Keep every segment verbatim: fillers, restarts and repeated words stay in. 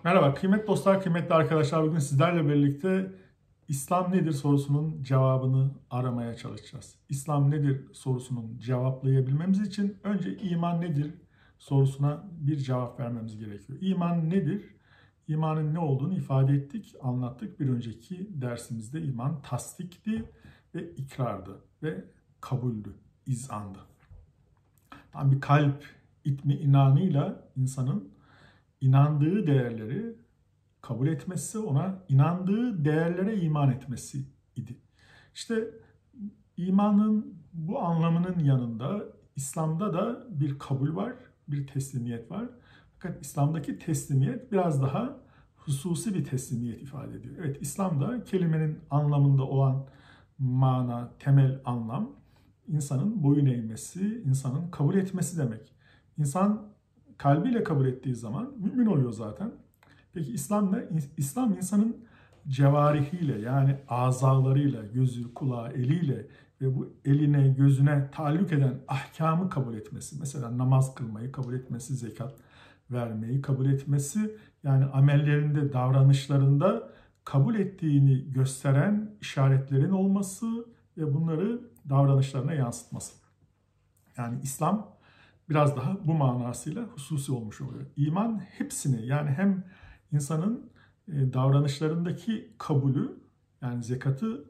Merhaba kıymetli dostlar, kıymetli arkadaşlar. Bugün sizlerle birlikte İslam nedir sorusunun cevabını aramaya çalışacağız. İslam nedir sorusunun cevaplayabilmemiz için önce iman nedir sorusuna bir cevap vermemiz gerekiyor. İman nedir? İmanın ne olduğunu ifade ettik, anlattık. Bir önceki dersimizde iman tasdikti ve ikrardı ve kabuldü, izandı. Tam bir kalp itminanıyla insanın inandığı değerleri kabul etmesi, ona inandığı değerlere iman etmesi idi. İşte imanın bu anlamının yanında İslam'da da bir kabul var, bir teslimiyet var. Fakat İslam'daki teslimiyet biraz daha hususi bir teslimiyet ifade ediyor. Evet, İslam'da kelimenin anlamında olan mana, temel anlam insanın boyun eğmesi, insanın kabul etmesi demek. İnsan kalbiyle kabul ettiği zaman mümin oluyor zaten. Peki İslam ne? İslam insanın cevarihiyle, yani azalarıyla, gözü, kulağı, eliyle ve bu eline, gözüne taalluk eden ahkamı kabul etmesi. Mesela namaz kılmayı kabul etmesi, zekat vermeyi kabul etmesi, yani amellerinde, davranışlarında kabul ettiğini gösteren işaretlerin olması ve bunları davranışlarına yansıtması. Yani İslam biraz daha bu manasıyla hususi olmuş oluyor. İman hepsini, yani hem insanın davranışlarındaki kabulü, yani zekatı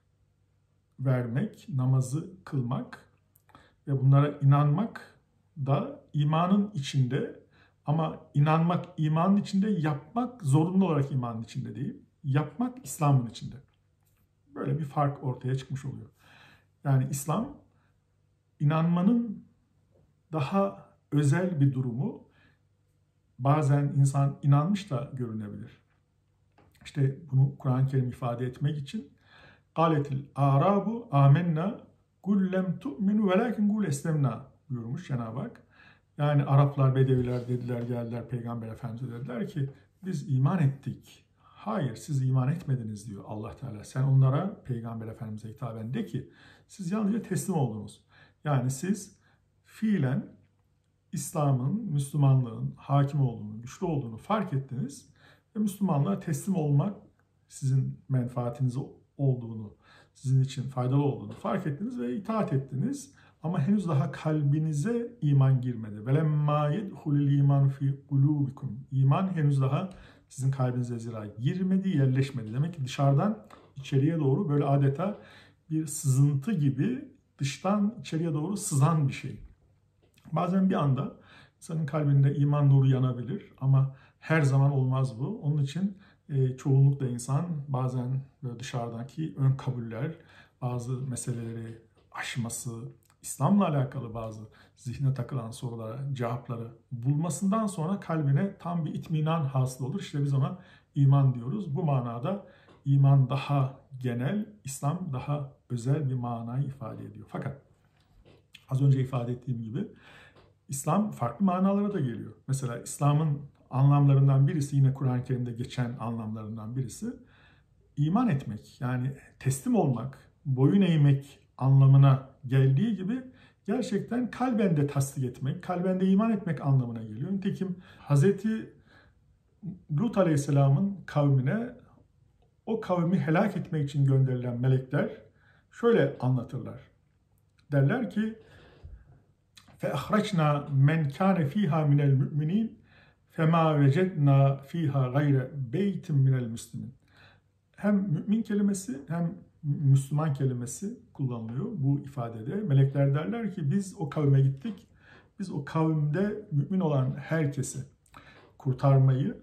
vermek, namazı kılmak ve bunlara inanmak da imanın içinde, ama inanmak imanın içinde, yapmak zorunlu olarak imanın içinde değil. Yapmak İslam'ın içinde. Böyle bir fark ortaya çıkmış oluyor. Yani İslam inanmanın daha özel bir durumu, bazen insan inanmış da görünebilir. İşte bunu Kur'an-ı Kerim ifade etmek için قَالَتِ الْاَعْرَابُ آمَنَّا قُلْ لَمْ تُؤْمِنُوا وَلَكِنْ قُلْ اَسْلَمْنَا buyurmuş Cenab-ı Hak. Yani Araplar, Bedeviler dediler, geldiler Peygamber Efendimiz'e dediler ki biz iman ettik. Hayır, siz iman etmediniz diyor Allah Teala. Sen onlara, Peygamber Efendimiz'e hitaben de ki siz yalnızca teslim oldunuz. Yani siz fiilen İslam'ın, Müslümanlığın hakim olduğunu, güçlü olduğunu fark ettiniz ve Müslümanlığa teslim olmak sizin menfaatiniz olduğunu, sizin için faydalı olduğunu fark ettiniz ve itaat ettiniz. Ama henüz daha kalbinize iman girmedi. وَلَمَّا يَدْخُلِ الْا۪يمَانُ ف۪ي قُلُوبِكُمْ İman henüz daha sizin kalbinize zira girmedi, yerleşmedi. Demek ki dışarıdan içeriye doğru böyle adeta bir sızıntı gibi dıştan içeriye doğru sızan bir şey. Bazen bir anda insanın kalbinde iman nuru yanabilir ama her zaman olmaz bu. Onun için e, çoğunlukla insan bazen böyle dışarıdaki ön kabuller, bazı meseleleri aşması, İslam'la alakalı bazı zihne takılan sorulara cevapları bulmasından sonra kalbine tam bir itminan hasıl olur. İşte biz ona iman diyoruz. Bu manada iman daha genel, İslam daha özel bir manayı ifade ediyor. Fakat az önce ifade ettiğim gibi İslam farklı manalara da geliyor. Mesela İslam'ın anlamlarından birisi, yine Kur'an-ı Kerim'de geçen anlamlarından birisi iman etmek, yani teslim olmak, boyun eğmek anlamına geldiği gibi gerçekten kalben de tasdik etmek, kalben de iman etmek anlamına geliyor. Nitekim Hazreti Lut Aleyhisselam'ın kavmine o kavmi helak etmek için gönderilen melekler şöyle anlatırlar. Derler ki فَاَخْرَجْنَا مَنْ كَانَ ف۪يهَا مِنَ الْمُؤْمِنِينَ فَمَا وَجَدْنَا ف۪يهَا غَيْرَ بَيْتٍ مِنَ الْمُسْلِمِينَ Hem mümin kelimesi hem Müslüman kelimesi kullanılıyor bu ifadede. Melekler derler ki biz o kavme gittik. Biz o kavimde mümin olan herkesi kurtarmayı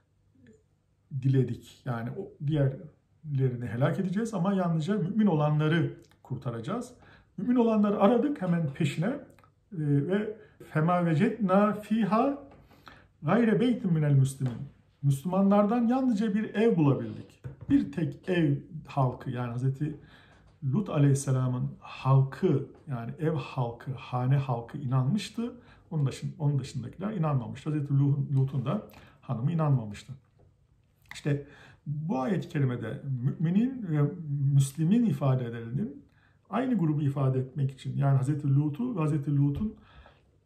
diledik. Yani o diğerlerini helak edeceğiz ama yalnızca mümin olanları kurtaracağız. Mümin olanları aradık hemen peşine ve fema vecedna fiha gayre beytin minel müslimin. Müslümanlardan yalnızca bir ev bulabildik. Bir tek ev halkı, yani Hazreti Lut Aleyhisselam'ın halkı, yani ev halkı, hane halkı inanmıştı. Onun, dışında, onun dışındakiler inanmamıştı. Hazreti Lut'un da hanımı inanmamıştı. İşte bu ayet-i kerimede müminin ve müslimin ifadelerinin aynı grubu ifade etmek için, yani Hazreti Lut'u ve Hazreti Lut'un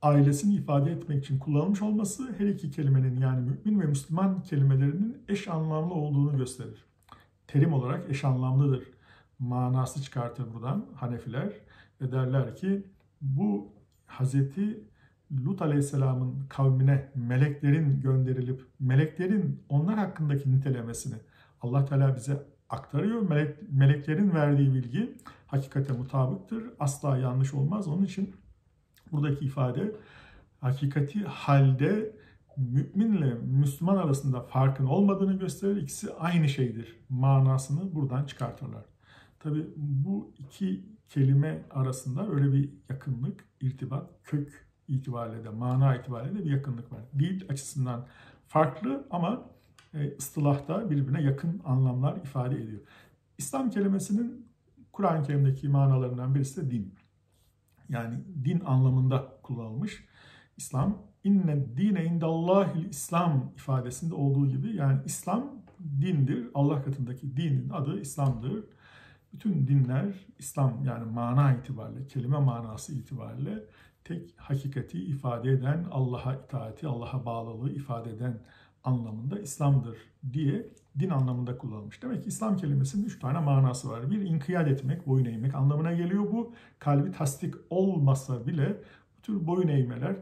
ailesini ifade etmek için kullanılmış olması her iki kelimenin yani mümin ve Müslüman kelimelerinin eş anlamlı olduğunu gösterir. Terim olarak eş anlamlıdır. Manası çıkartır buradan Hanefiler ve derler ki bu Hazreti Lut Aleyhisselam'ın kavmine meleklerin gönderilip meleklerin onlar hakkındaki nitelemesini Allah Teala bize aktarıyor. Melek, meleklerin verdiği bilgi hakikate mutabıktır. Asla yanlış olmaz. Onun için buradaki ifade hakikati halde müminle Müslüman arasında farkın olmadığını gösterir. İkisi aynı şeydir manasını buradan çıkartırlar. Tabi bu iki kelime arasında öyle bir yakınlık, irtibat, kök itibariyle de, mana itibariyle de bir yakınlık var. Dil açısından farklı ama ıstılahta birbirine yakın anlamlar ifade ediyor. İslam kelimesinin Kur'an-ı Kerim'deki manalarından birisi de din. Yani din anlamında kullanılmış. İslam, inne dine indallahil İslam ifadesinde olduğu gibi yani İslam dindir. Allah katındaki dinin adı İslam'dır. Bütün dinler İslam yani mana itibariyle, kelime manası itibariyle tek hakikati ifade eden, Allah'a itaati, Allah'a bağlılığı ifade eden anlamında İslam'dır diye din anlamında kullanılmış. Demek ki İslam kelimesinin üç tane manası var. Bir, inkiyat etmek, boyun eğmek anlamına geliyor bu. Kalbi tasdik olmasa bile bu tür boyun eğmeler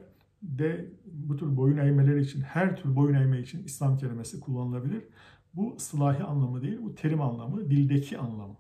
de bu tür boyun eğmeler için, her tür boyun eğme için İslam kelimesi kullanılabilir. Bu sılahi anlamı değil, bu terim anlamı, dildeki anlamı.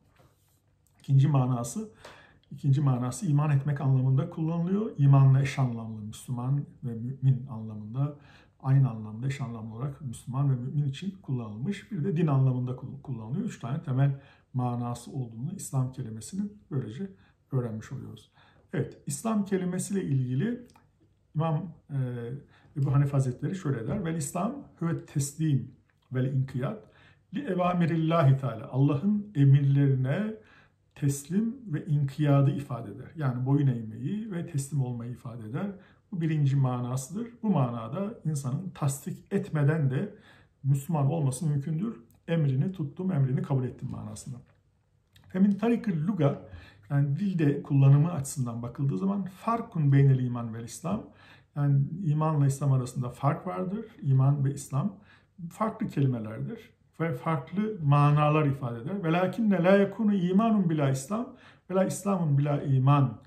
İkinci manası, ikinci manası iman etmek anlamında kullanılıyor. İmanla eş anlamlı, Müslüman ve mümin anlamında, aynı anlamda eş anlamlı olarak Müslüman ve mümin için kullanılmış. Bir de din anlamında kullanılıyor. Üç tane temel manası olduğunu İslam kelimesinin böylece öğrenmiş oluyoruz. Evet, İslam kelimesiyle ilgili İmam e, Ebu Hanife Hazretleri şöyle der. Vel İslam huve teslim vel inkiyat li evamirillahi teala. Allah'ın emirlerine teslim ve inkiyadı ifade eder. Yani boyun eğmeyi ve teslim olmayı ifade eder. Bu birinci manasıdır. Bu manada insanın tasdik etmeden de Müslüman olması mümkündür. Emrini tuttum, emrini kabul ettim manasında. Femin tarikil luga, yani dilde kullanımı açısından bakıldığı zaman farkun beynel iman ve İslam, yani imanla İslam arasında fark vardır. İman ve İslam farklı kelimelerdir ve farklı manalar ifade eder. Velakinne la yekunu imanun bila İslam ve la İslamun bila iman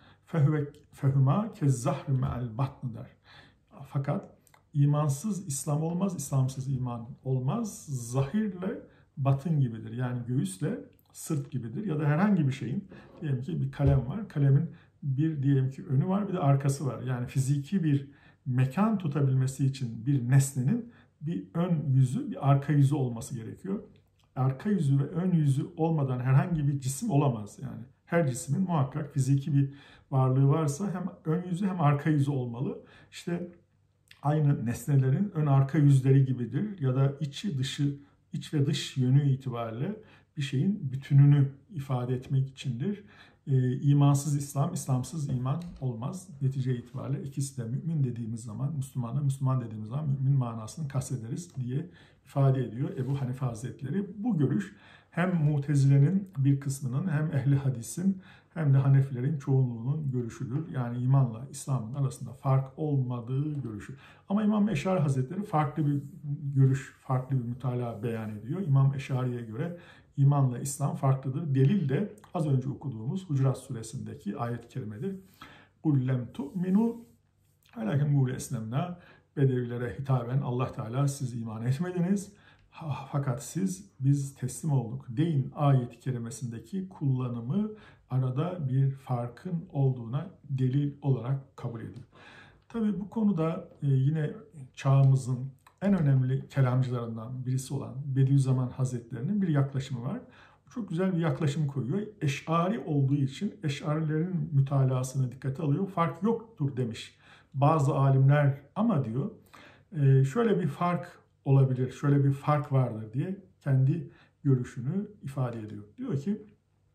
fehuma kezzahri me'al batn der. Fakat imansız İslam olmaz, İslamsız iman olmaz. Zahirle batın gibidir. Yani göğüsle sırt gibidir. Ya da herhangi bir şeyin, diyelim ki bir kalem var. Kalemin bir diyelim ki önü var, bir de arkası var. Yani fiziki bir mekan tutabilmesi için bir nesnenin bir ön yüzü, bir arka yüzü olması gerekiyor. Arka yüzü ve ön yüzü olmadan herhangi bir cisim olamaz yani. Her cismin muhakkak fiziki bir varlığı varsa hem ön yüzü hem arka yüzü olmalı. İşte aynı nesnelerin ön arka yüzleri gibidir ya da içi dışı, iç ve dış yönü itibariyle bir şeyin bütününü ifade etmek içindir. Ee, imansız İslam, İslamsız iman olmaz. Netice itibariyle ikisi de mümin dediğimiz zaman, Müslümana Müslüman dediğimiz zaman mümin manasını kastederiz diye ifade ediyor Ebu Hanife Hazretleri. Bu görüş hem Mutezile'nin bir kısmının hem Ehli Hadis'in hem de Hanefilerin çoğunluğunun görüşüdür. Yani imanla İslam'ın arasında fark olmadığı görüşü. Ama İmam Eşari Hazretleri farklı bir görüş, farklı bir mütalaa beyan ediyor. İmam Eşari'ye göre imanla İslam farklıdır. Delil de az önce okuduğumuz Hucurat Suresindeki ayet-i kerimedir. قُلْ لَمْ تُؤْمِنُوا وَلَكِنْ قُولُوا اسْلَمْنَا Bedevilere hitaben Allah Teala siz iman etmediniz. Fakat siz biz teslim olduk deyin ayet-i kerimesindeki kullanımı arada bir farkın olduğuna delil olarak kabul ediyor. Tabii bu konuda yine çağımızın en önemli kelamcılarından birisi olan Bediüzzaman Hazretleri'nin bir yaklaşımı var. Çok güzel bir yaklaşım koyuyor. Eş'ari olduğu için Eş'arilerin mütalasını dikkate alıyor. Fark yoktur demiş bazı alimler ama diyor şöyle bir fark olabilir, şöyle bir fark vardır diye kendi görüşünü ifade ediyor. Diyor ki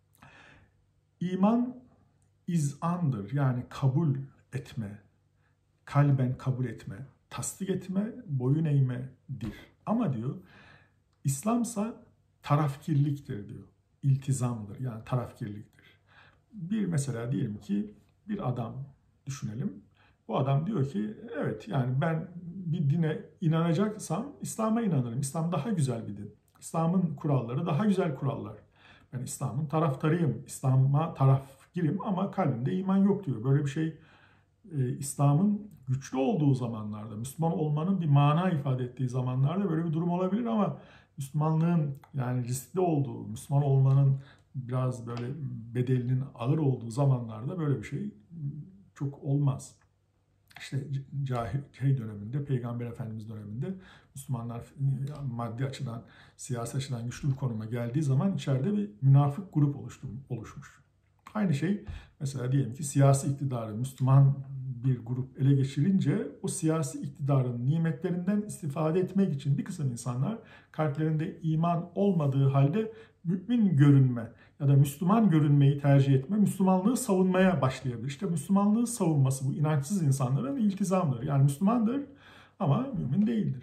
iman izandır yani kabul etme, kalben kabul etme, tasdik etme, boyun eğmedir. Ama diyor İslamsa tarafkirliktir diyor. İltizamdır yani tarafkirliktir. Bir mesela diyelim ki bir adam düşünelim. Bu adam diyor ki evet yani ben bir dine inanacaksam İslam'a inanırım. İslam daha güzel bir din. İslam'ın kuralları daha güzel kurallar. Ben İslam'ın taraftarıyım. İslam'a taraf girim ama kalbimde iman yok diyor. Böyle bir şey e, İslam'ın güçlü olduğu zamanlarda, Müslüman olmanın bir mana ifade ettiği zamanlarda böyle bir durum olabilir ama Müslümanlığın yani riskli olduğu, Müslüman olmanın biraz böyle bedelinin ağır olduğu zamanlarda böyle bir şey çok olmaz. İşte cahil şey döneminde, Peygamber Efendimiz döneminde Müslümanlar maddi açıdan, siyasi açıdan güçlü bir konuma geldiği zaman içeride bir münafık grup oluştu, oluşmuş. Aynı şey mesela diyelim ki siyasi iktidarı Müslüman bir grup ele geçirince o siyasi iktidarın nimetlerinden istifade etmek için bir kısım insanlar kalplerinde iman olmadığı halde mümin görünme ya da Müslüman görünmeyi tercih etme, Müslümanlığı savunmaya başlayabilir. İşte Müslümanlığı savunması bu inançsız insanların iltizamdır. Yani Müslümandır ama mümin değildir.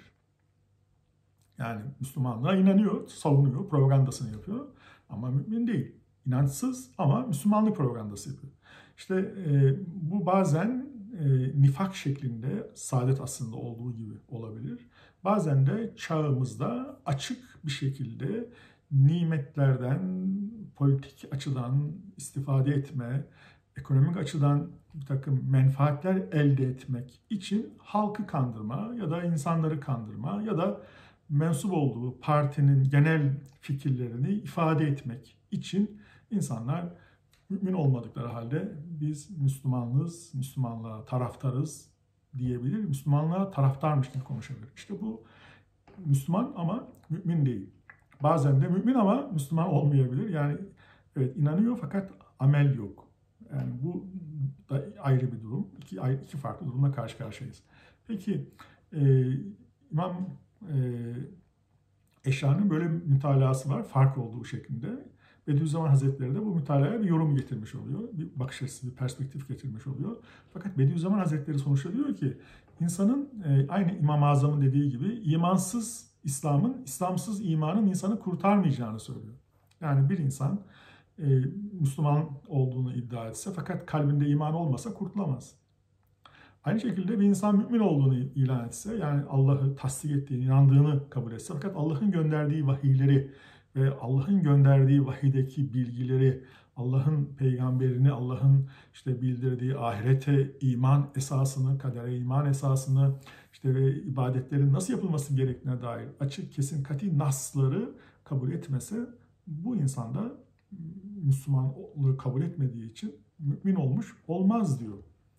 Yani Müslümanlığa inanıyor, savunuyor, propagandasını yapıyor ama mümin değil. İnançsız ama Müslümanlık propagandası yapıyor. İşte e, bu bazen e, nifak şeklinde saadet aslında olduğu gibi olabilir. Bazen de çağımızda açık bir şekilde nimetlerden, politik açıdan istifade etme, ekonomik açıdan bir takım menfaatler elde etmek için halkı kandırma ya da insanları kandırma ya da mensup olduğu partinin genel fikirlerini ifade etmek için insanlar mümin olmadıkları halde biz Müslümanlığız, Müslümanlığa taraftarız diyebilir. Müslümanlığa taraftarmış gibi konuşabilir. İşte bu Müslüman ama mümin değil. Bazen de mümin ama Müslüman olmayabilir. Yani evet inanıyor fakat amel yok. Yani bu da ayrı bir durum. İki, iki farklı durumla karşı karşıyayız. Peki e, İmam e, Eşra'nın böyle bir mütalası var. Fark olduğu şeklinde. Bediüzzaman Hazretleri de bu mütalaya bir yorum getirmiş oluyor. Bir bakış açısı, bir perspektif getirmiş oluyor. Fakat Bediüzzaman Hazretleri sonuçta diyor ki insanın e, aynı İmam-ı Azam'ın dediği gibi imansız İslam'ın, İslamsız imanın insanı kurtarmayacağını söylüyor. Yani bir insan e, Müslüman olduğunu iddia etse fakat kalbinde iman olmasa kurtulamaz. Aynı şekilde bir insan mümin olduğunu ilan etse, yani Allah'ı tasdik ettiğini, inandığını kabul etse fakat Allah'ın gönderdiği vahiyleri ve Allah'ın gönderdiği vahiydeki bilgileri, Allah'ın peygamberini, Allah'ın işte bildirdiği ahirete iman esasını, kadere iman esasını, işte ve ibadetlerin nasıl yapılması gerektiğine dair açık, kesin, kati nasları kabul etmese bu insanda Müslümanlığı kabul etmediği için mümin olmuş olmaz diyor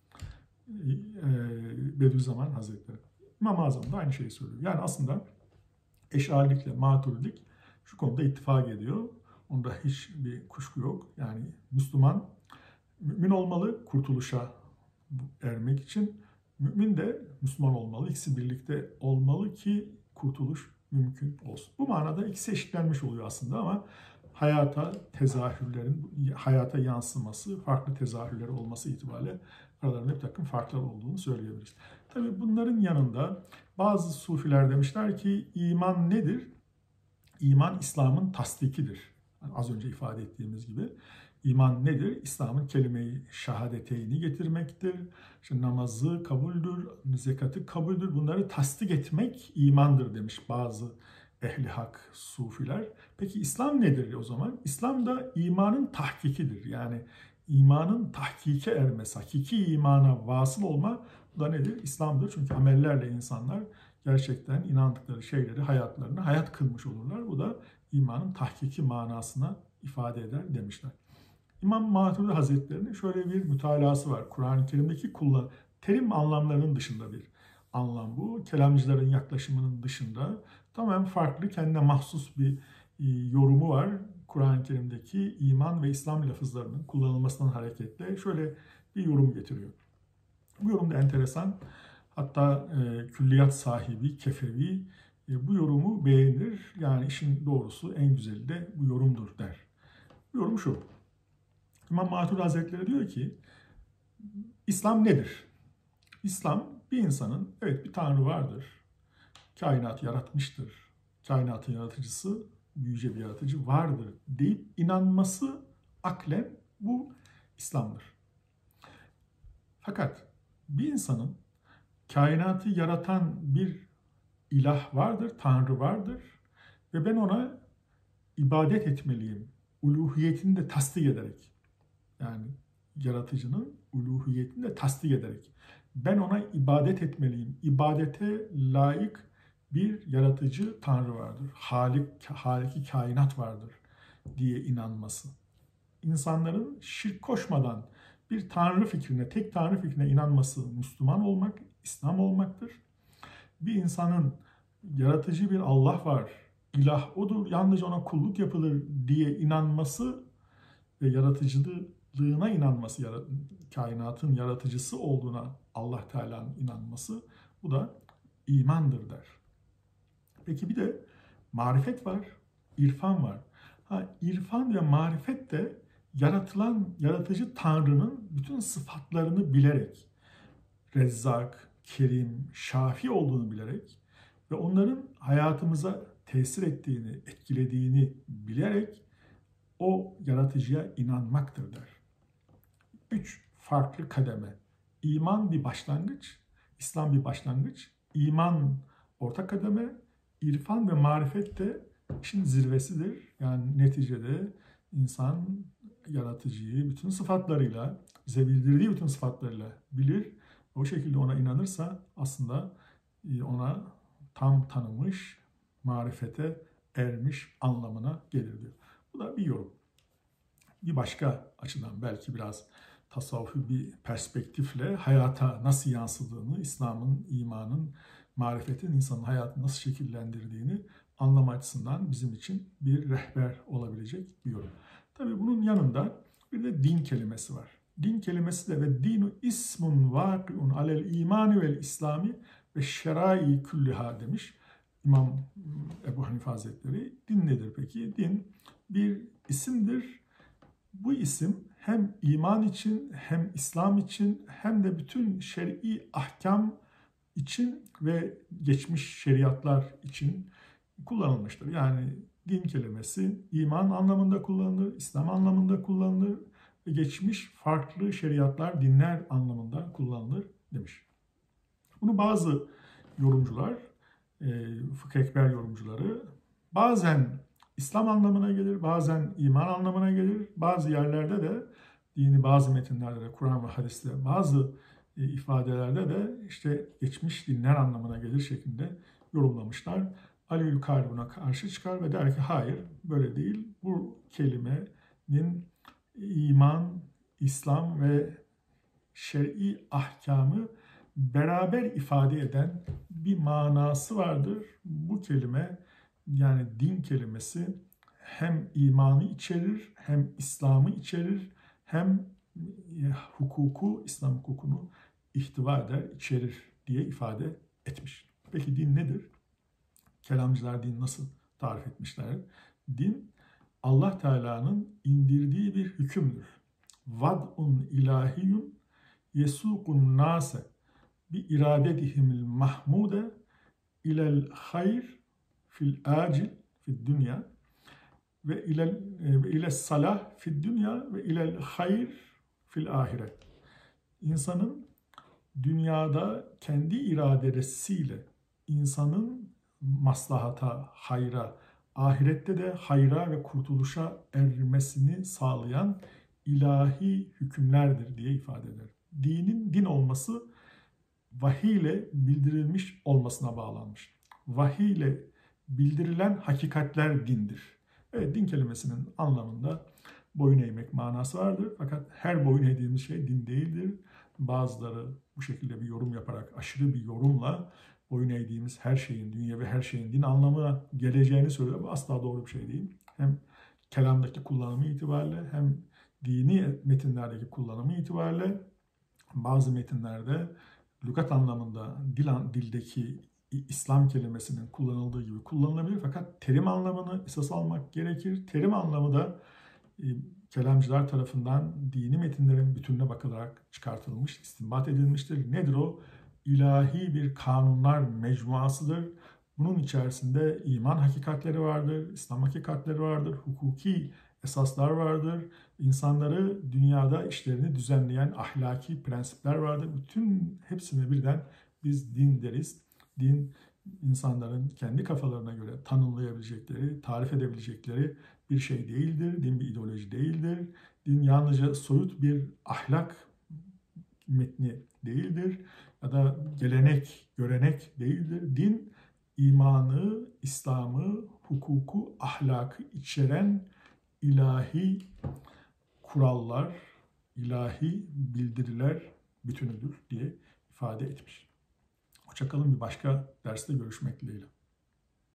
Bediüzzaman Hazretleri. İmam-ı Azam da aynı şeyi söylüyor. Yani aslında Eşarilikle Maturidilik şu konuda ittifak ediyor. Onda hiçbir kuşku yok. Yani Müslüman mümin olmalı kurtuluşa ermek için. Mümin de Müslüman olmalı. İkisi birlikte olmalı ki kurtuluş mümkün olsun. Bu manada ikisi eşitlenmiş oluyor aslında ama hayata tezahürlerin, hayata yansıması, farklı tezahürleri olması itibariyle aralarında bir takım farklar olduğunu söyleyebiliriz. Tabii bunların yanında bazı sufiler demişler ki iman nedir? İman İslam'ın tasdikidir. Yani az önce ifade ettiğimiz gibi. İman nedir? İslam'ın kelime-i şehadeteyni getirmektir. İşte namazı kabuldür, zekatı kabuldür. Bunları tasdik etmek imandır demiş bazı ehli hak sufiler. Peki İslam nedir o zaman? İslam da imanın tahkikidir. Yani imanın tahkike ermesi, hakiki imana vasıl olma bu da nedir? İslam'dır. Çünkü amellerle insanlar gerçekten inandıkları şeyleri hayatlarına hayat kılmış olurlar. Bu da imanın tahkiki manasına ifade eder demişler. İmam Maturidi Hazretleri'nin şöyle bir mütalası var. Kur'an-ı Kerim'deki kullan terim anlamlarının dışında bir anlam bu. Kelamcıların yaklaşımının dışında tamamen farklı, kendine mahsus bir yorumu var. Kur'an-ı Kerim'deki iman ve İslam lafızlarının kullanılmasından hareketle şöyle bir yorum getiriyor. Bu yorum da enteresan. Hatta e, külliyat sahibi Kefevi e, bu yorumu beğenir. Yani işin doğrusu en güzeli de bu yorumdur der. Bu yorum şu. İmam Maturidi Hazretleri diyor ki İslam nedir? İslam bir insanın evet bir tanrı vardır. Kainat yaratmıştır. Kainatın yaratıcısı, yüce bir yaratıcı vardır deyip inanması aklen bu İslam'dır. Fakat Bir insanın kainatı yaratan bir ilah vardır, Tanrı vardır ve ben ona ibadet etmeliyim. Uluhiyetini de tasdik ederek. Yani yaratıcının uluhiyetini de tasdik ederek. Ben ona ibadet etmeliyim. İbadete layık bir yaratıcı Tanrı vardır. Halik, haliki kainat vardır diye inanması. İnsanların şirk koşmadan bir Tanrı fikrine, tek Tanrı fikrine inanması Müslüman olmak, İslam olmaktır. Bir insanın yaratıcı bir Allah var, ilah odur, yalnızca ona kulluk yapılır diye inanması ve yaratıcılığına inanması, kainatın yaratıcısı olduğuna Allah Teala'nın inanması, bu da imandır der. Peki bir de marifet var, irfan var. Ha, irfan ve marifet de yaratılan, yaratıcı Tanrı'nın bütün sıfatlarını bilerek, Rezzak, Kerim, Şafi olduğunu bilerek ve onların hayatımıza tesir ettiğini, etkilediğini bilerek o yaratıcıya inanmaktır der. Üç farklı kademe. İman bir başlangıç, İslam bir başlangıç, iman orta kademe, irfan ve marifet de işin zirvesidir. Yani neticede insan yaratıcıyı bütün sıfatlarıyla, bize bildirdiği bütün sıfatlarıyla bilir. O şekilde ona inanırsa aslında ona tam tanımış, marifete ermiş anlamına gelir diyor. Bu da bir yorum. Bir başka açıdan belki biraz tasavvufi bir perspektifle hayata nasıl yansıdığını, İslam'ın, imanın, marifetin insanın hayatını nasıl şekillendirdiğini anlama açısından bizim için bir rehber olabilecek bir yorum. Tabii bunun yanında bir de din kelimesi var. Din kelimesi de ve dinu ismun vakiun alel imani vel islami ve şerai külliha demiş İmam Ebu Hanife Hazretleri. Din nedir peki? Din bir isimdir. Bu isim hem iman için hem İslam için hem de bütün şer'i ahkam için ve geçmiş şeriatlar için kullanılmıştır. Yani din kelimesi iman anlamında kullanılır, İslam anlamında kullanılır ve geçmiş farklı şeriatlar, dinler anlamında kullanılır demiş. Bunu bazı yorumcular, fıkıh ekber yorumcuları bazen İslam anlamına gelir, bazen iman anlamına gelir. Bazı yerlerde de dini bazı metinlerde de Kur'an ve hadiste bazı ifadelerde de işte geçmiş dinler anlamına gelir şeklinde yorumlamışlar. Ali Ülkari buna karşı çıkar ve der ki hayır böyle değil. Bu kelimenin iman, İslam ve şer'i ahkamı beraber ifade eden bir manası vardır. Bu kelime yani din kelimesi hem imanı içerir, hem İslam'ı içerir, hem hukuku, İslam hukukunu ihtiva eder, içerir diye ifade etmiş. Peki din nedir? Kelamcılar din nasıl tarif etmişler? Din Allah Teala'nın indirdiği bir hükümdür. Vad'un ilahiyun yesukun nase bi iradetihimil mahmude ilel hayr fil acil fid dünya ve ilel ve ile salah fid dünya ve ilel hayr fil ahiret. İnsanın dünyada kendi iradesiyle insanın maslahata, hayra, ahirette de hayra ve kurtuluşa ermesini sağlayan ilahi hükümlerdir diye ifade eder. Dinin din olması vahiy ile bildirilmiş olmasına bağlanmış. Vahiy ile bildirilen hakikatler dindir. Evet, din kelimesinin anlamında boyun eğmek manası vardır. Fakat her boyun eğdiğimiz şey din değildir. Bazıları bu şekilde bir yorum yaparak, aşırı bir yorumla boyun eğdiğimiz her şeyin, dünya ve her şeyin din anlamına geleceğini söylüyor. Bu asla doğru bir şey değil. Hem kelamdaki kullanımı itibariyle hem dini metinlerdeki kullanımı itibariyle bazı metinlerde lügat anlamında dil, dildeki İslam kelimesinin kullanıldığı gibi kullanılabilir. Fakat terim anlamını esas almak gerekir. Terim anlamı da e, kelamcılar tarafından dini metinlerin bütününe bakılarak çıkartılmış, istinbat edilmiştir. Nedir o? İlahi bir kanunlar mecmuasıdır. Bunun içerisinde iman hakikatleri vardır, İslam hakikatleri vardır, hukuki esaslar vardır. İnsanları dünyada işlerini düzenleyen ahlaki prensipler vardır. Bütün hepsine birden biz din deriz. Din insanların kendi kafalarına göre tanımlayabilecekleri, tarif edebilecekleri bir şey değildir. Din bir ideoloji değildir. Din yalnızca soyut bir ahlak metni değildir ya da gelenek, görenek değildir. Din imanı, İslam'ı, hukuku, ahlakı içeren ilahi kurallar, ilahi bildiriler bütünüdür diye ifade etmiş. Hoşçakalın, bir başka derste görüşmek dileğiyle.